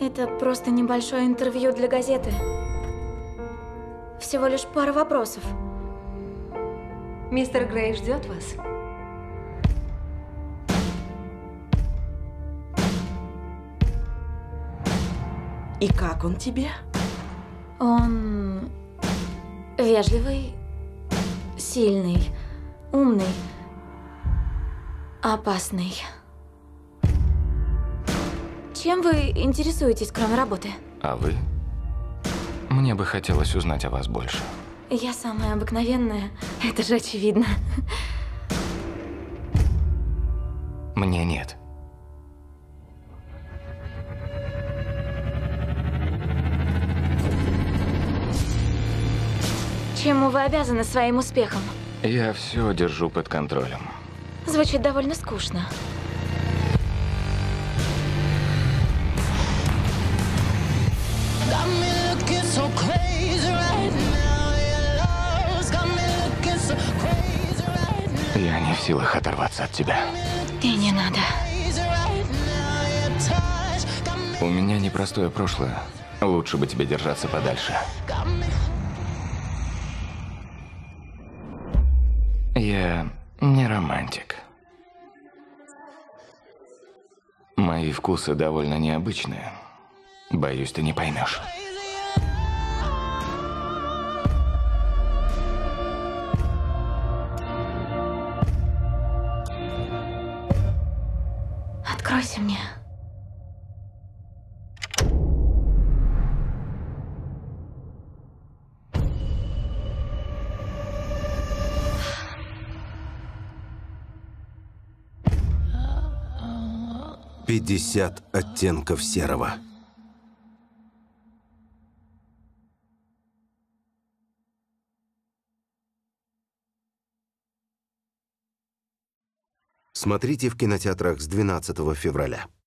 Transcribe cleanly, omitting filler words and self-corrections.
Это просто небольшое интервью для газеты. Всего лишь пара вопросов. Мистер Грей ждет вас. И как он тебе? Он вежливый, сильный, умный, опасный. Чем вы интересуетесь, кроме работы? А вы? Мне бы хотелось узнать о вас больше. Я самая обыкновенная, это же очевидно. Мне нет. Чему вы обязаны своим успехом? Я все держу под контролем. Звучит довольно скучно. Я не в силах оторваться от тебя. И не надо. У меня непростое прошлое. Лучше бы тебе держаться подальше. Я не романтик. Мои вкусы довольно необычные. Боюсь, ты не поймешь. Откройся мне. «50 оттенков серого». Смотрите в кинотеатрах с 12 февраля.